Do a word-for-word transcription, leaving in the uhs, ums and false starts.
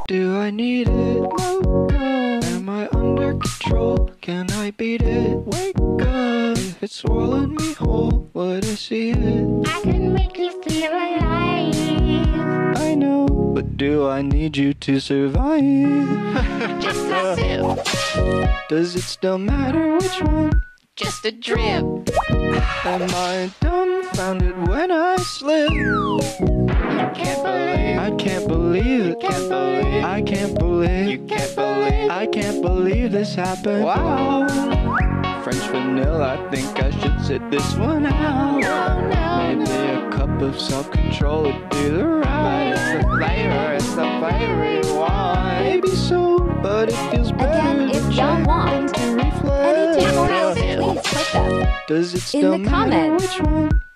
Do I need it? No, no. Am I under control? Can I beat it? Wake up. If it swallowed me whole, would I see it? I can make you feel alive. I know, but do I need you to survive? Just a sip, Does it still matter which one? just a drip. Am I dumbfounded when I slip? You can't believe, I can't believe it. can't believe, I can't believe. you can't believe. I can't believe this happened. Wow. French vanilla, I think I should sit this one out. No, no, Maybe a cup of self-control would do the right. But it's the flavor, it's the flavor you want. Maybe so, but it feels better Again, to if y'all check want than to any reflect. tutorials, please put them Does it in still the matter comments. which one?